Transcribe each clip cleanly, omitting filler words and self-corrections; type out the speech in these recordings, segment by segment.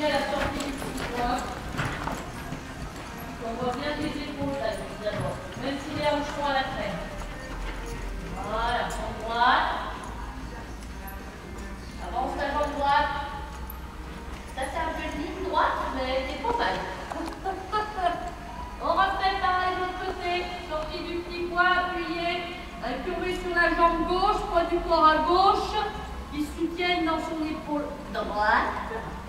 à la sortie du petit point. On voit bien les épaules là, d'abord. Même si les hanches sont à la traîne. Voilà, jambe droite. Avance la jambe droite. Ça c'est un peu de ligne droite, mais c'est pas mal. On refait pareil de l'autre côté. Sortie du petit point, appuyé. Incurvé sur la jambe gauche, poids du corps à gauche. Il soutienne dans son épaule droite.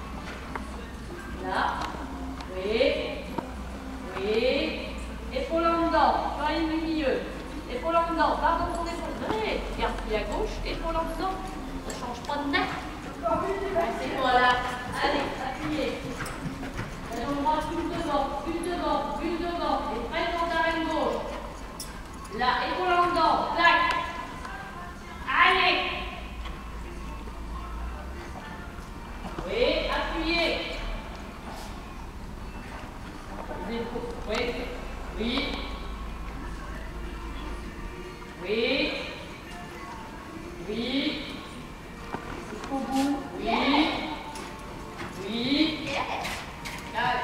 Là. Oui. Oui. Épaule en dedans. Pas une du milieu. Épaule en dedans. Pardon ton épaule. Oui. Et appuyé à gauche. Épaule en dedans. Ça ne change pas de net. C'est voilà. Allez, appuyez. La jambe droite, bulle devant, bulle devant, bulle devant. Et prête dans ta main gauche. Là, épaule en dedans. Plaque. Allez. Oui, appuyez. Les épaules. Oui. Oui. Oui. Oui. Jusqu'au bout. Oui. Oui. Allez.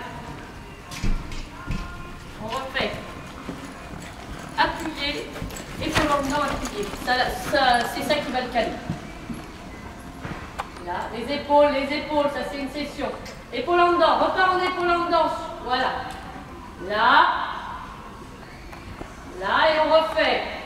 On refait. Appuyez. Épaule en dedans, appuyez. C'est ça qui va le caler. Là, les épaules, ça c'est une session. Épaule en dedans, repart en épaule en dedans. Voilà. Là. Là, et on refait.